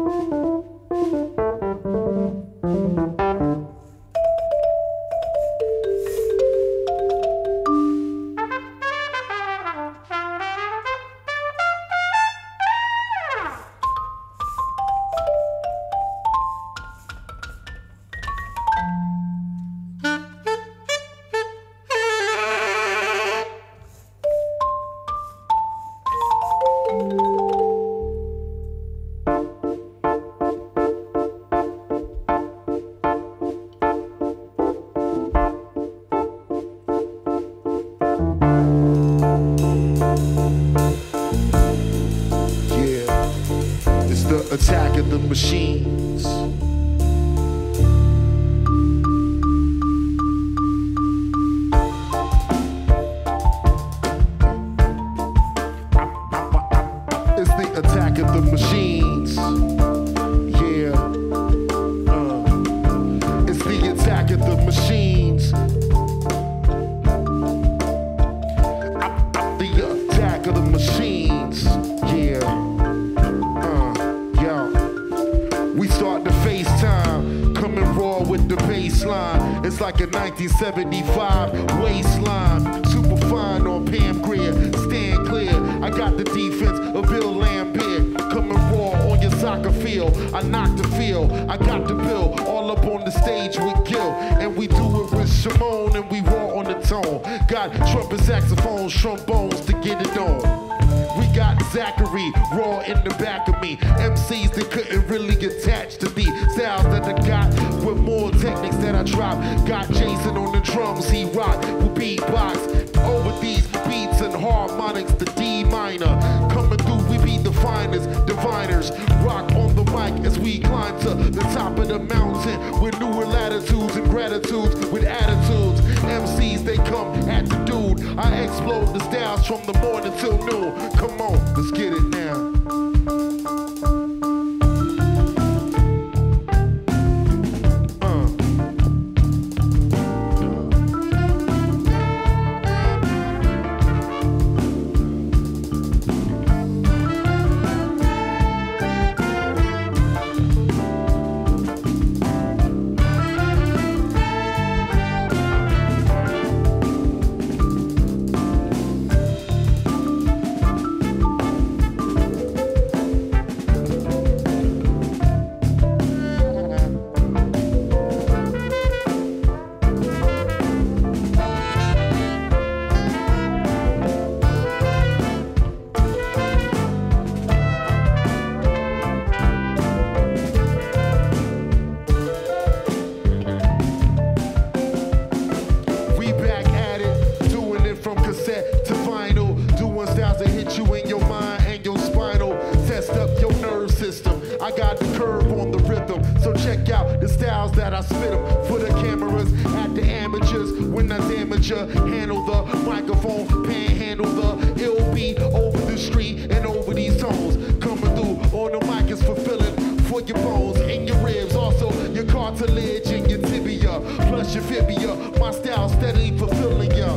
Attack of the machines. It's the attack of the machines. Yeah. It's the attack of the machines. The attack of the machines. Yeah. We start the FaceTime, coming raw with the baseline. It's like a 1975 waistline. Super fine on Pam Grier, stand clear. I got the defense of Bill Lambert. Coming raw on your soccer field. I knock the field, I got the bill. All up on the stage with Gil. And we do it with Shimon and we raw on the tone. Got trumpet, saxophones, trombones to get it on. We got Zachary raw in the back of me. MCs that couldn't really attach to the styles that I got with more techniques that I drop. Got Jason on the drums, he rock with beatbox over these beats and harmonics, the D minor. Coming through, we be the finest diviners. Rock on the mic as we climb to the top of the mountain with newer latitudes and gratitudes with attitudes. MCs, they come at the dude. I explode the styles from the morning till noon. Come on, let's get it now. To vinyl, doing styles that hit you in your mind and your spinal. Test up your nerve system. I got the curve on the rhythm, so check out the styles that I spit them for the cameras at the amateurs. When I damage ya, handle the microphone, panhandle the ill beat over the street and over these tones. Coming through on the mic is fulfilling for your bones and your ribs, also your cartilage and your tibia, plus your fibia. My style steadily fulfilling ya.